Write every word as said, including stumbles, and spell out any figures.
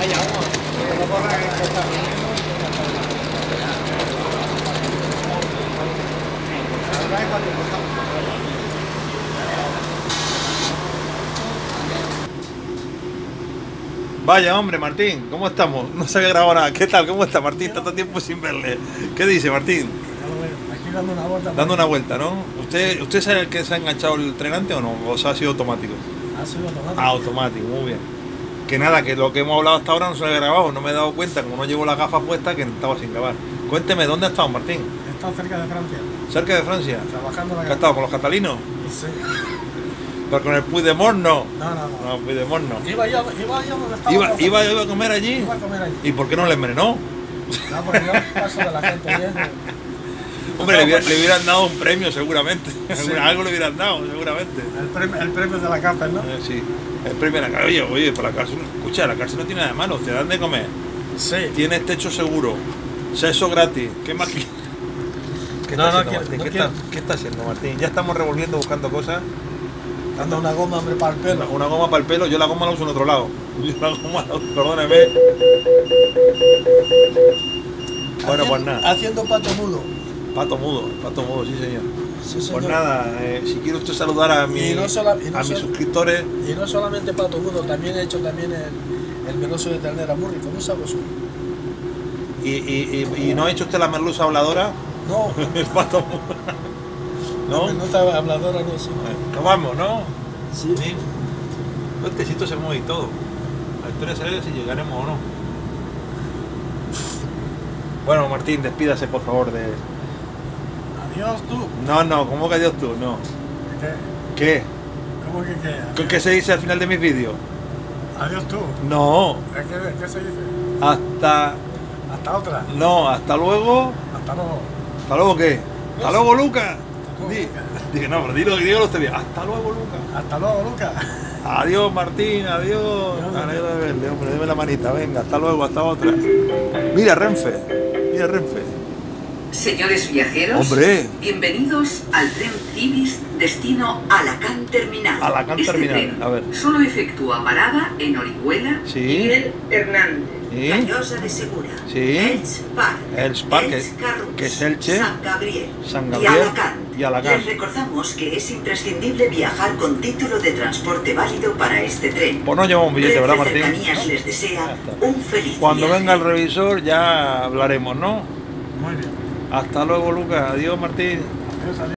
Vaya hombre, Martín, ¿cómo estamos? No se había grabado nada. ¿Qué tal? ¿Cómo está Martín? Tanto tiempo sin verle. ¿Qué dice Martín? Aquí dando una vuelta. Dando una vuelta, ¿no? ¿Usted, ¿Usted sabe el que se ha enganchado el tren antes o no? ¿O se ha sido automático? Ha sido automático. Ah, automático, muy bien. Que nada, que lo que hemos hablado hasta ahora no se había grabado. No me he dado cuenta, como no llevo las gafas puestas, que estaba sin grabar. Cuénteme, ¿dónde ha estado Martín? He estado cerca de Francia. ¿Cerca de Francia? Trabajando en la ¿Qué ha estado con los catalinos? Sí. ¿Pero con el Puigdemont no? No, no, no. No, Puigdemont no. Iba yo, iba yo donde estaba. ¿Iba, iba, iba a comer allí? Iba a comer allí. ¿Y por qué no le envenenó? No, porque yo paso de la gente bien. Hombre, le, hubiera- le hubieran dado un premio seguramente. Sí. Algo le hubieran dado, seguramente. El premio, el premio de la cárcel, ¿no? Eh, sí, el premio de la cárcel. Oye, oye, para la cárcel. Escucha, la cárcel no tiene nada de malo. Te dan de comer. Sí. Tienes techo seguro. Sexo gratis. ¿Qué más quieres? ¿Qué No, está no haciendo, quiero- Martín? no ¿Qué, quiero. está, ¿Qué está haciendo, Martín? Ya estamos revolviendo, buscando cosas. Dando una goma, hombre, para el pelo. Una, una goma para el pelo. Yo la goma la uso en otro lado. Yo la goma la uso, perdóneme. Bueno, pues nada. Haciendo pato mudo. Pato mudo, pato mudo, sí señor. Sí, señor. Pues nada, eh, si quiere usted saludar a, mi, Y no sola- y no a mis sola- suscriptores. Y no solamente pato mudo, también he hecho también el, el meloso de ternera muy rico, muy sabroso. Y, y, y, y no ha hecho usted la merluza habladora. No, El pato mudo. no, ¿No? no estaba habladora, no, sí. Nos vamos, ¿no? Sí. Sí. El tecito se mueve y todo. La historia será si llegaremos o no. Bueno, Martín, despídase por favor de... Adiós tú. No, no, ¿cómo que adiós tú? No. ¿Qué? ¿Qué? ¿Cómo que qué? ¿Qué, qué se dice al final de mis vídeos? Adiós tú. No. ¿Qué, qué se dice? Hasta... Hasta otra. No, hasta luego. Hasta luego. ¿Hasta luego qué? ¿Hasta luego, Lucas? luego, Di- Lucas. Dije, no, pero dilo, dígalo usted bien. Hasta luego, Lucas. Hasta luego, Lucas. Adiós, Martín, adiós. Adiós. Me alegro de verle, hombre, deme la manita, venga, hasta luego, hasta otra. Mira, Renfe, mira, Renfe. Señores viajeros, Hombre. bienvenidos al tren Cibis destino Alacant Terminal. Alacant este Terminal, tren a ver. solo efectúa parada en Orihuela, Sí. Miguel Hernández, Sí. Callosa de Segura, Sí. Elx Park, Elx Park, Elx que- Carrús, que es Elche, San Gabriel, San y Gabriel Alacant. y Alacant. Les recordamos que es imprescindible viajar con título de transporte válido para este tren. Pues no llevamos billete, ¿verdad, Renfe Martín? Cercanías les desea Ya está. un feliz Cuando viaje. venga el revisor ya hablaremos, ¿no? Muy bien. Hasta luego, Lucas. Adiós, Martín. Adiós, adiós.